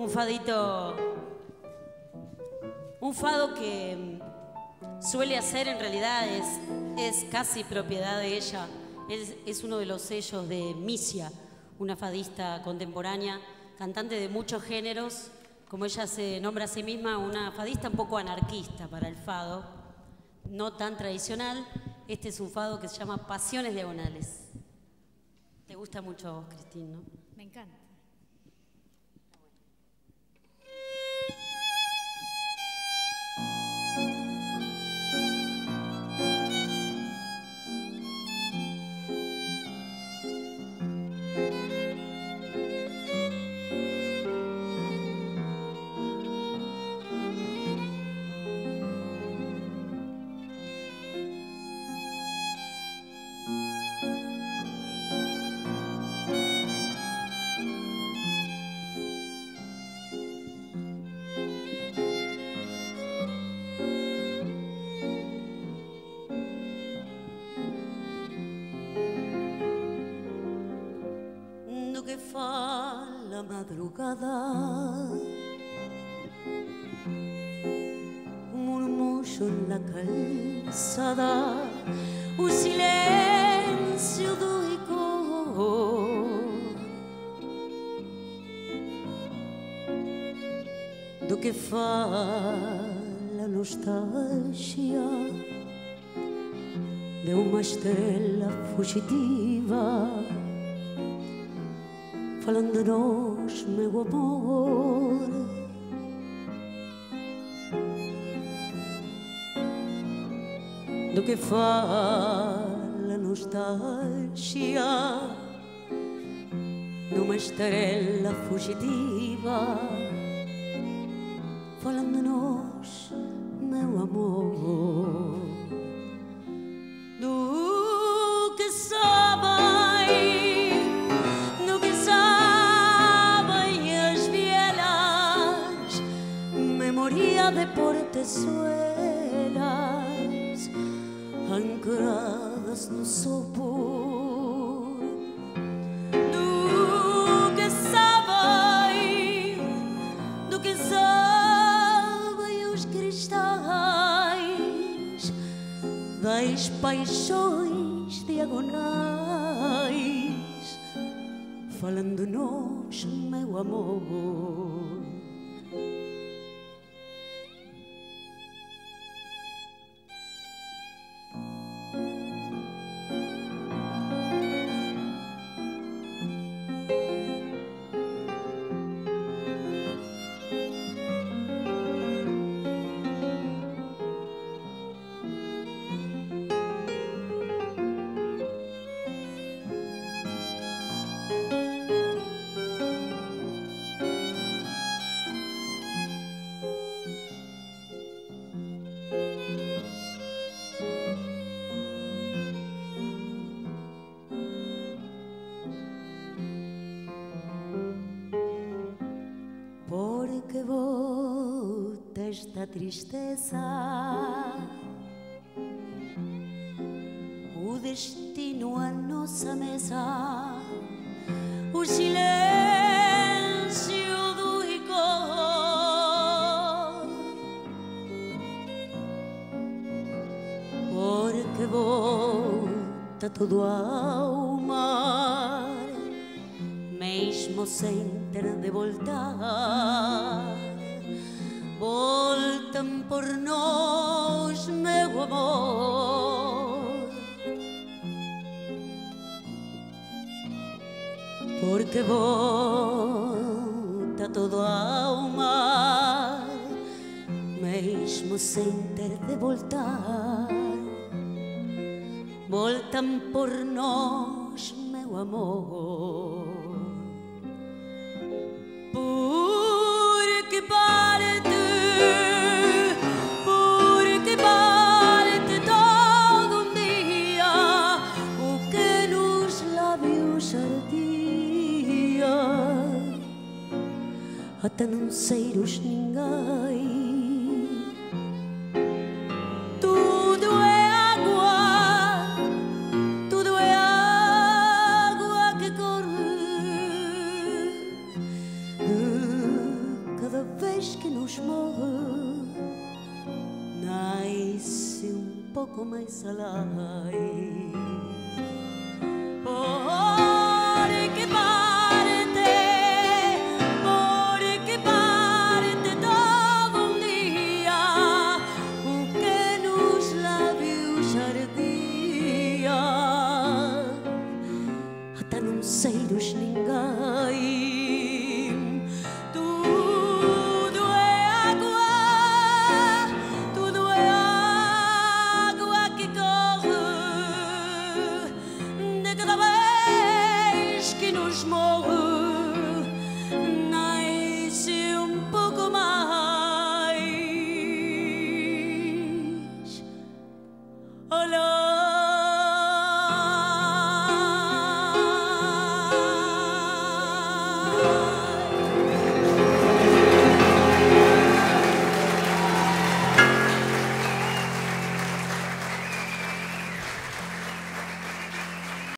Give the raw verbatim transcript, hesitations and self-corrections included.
un fadito, un fado que suele hacer en realidad es, es casi propiedad de ella. Es, es uno de los sellos de Misia, una fadista contemporánea, cantante de muchos géneros, como ella se nombra a sí misma, una fadista un poco anarquista para el fado, no tan tradicional. Este es un fado que se llama Pasiones Diagonales. Te gusta mucho a vos, Cristín, ¿no? Me encanta. Que fa la madrugada, un murmullo en la calzada, un silencio doico, do que fa la nostalgia de uma estrela fugitiva, falando de nós, meu amor. Do que fala nostalgia numa estrela fugitiva, falando de nós, meu amor. Do que sabem, do que sabem as vielas, memoria de portezuelas ancradas no sopor. Do que sabem, do que sabem os cristais das paixões diagonais, falando nós, meu amor. Porque bota esta tristeza, o destino a nossa mesa, o silêncio do rigor. Porque bota tudo ao mar, mesmo sem ter de voltar, voltam por nós, meu amor. Porque volta todo ao mar, mesmo sem ter de voltar, voltam por nós, meu amor. Porque parte, porque parte todo um dia o que nos lábios ardia, até não seiros ninguém. Tudo é água, tudo é água que corre pouco mais além. Porque parte, porque parte todo um dia o que nos lábios ardia, até não seiros ninguém. Morre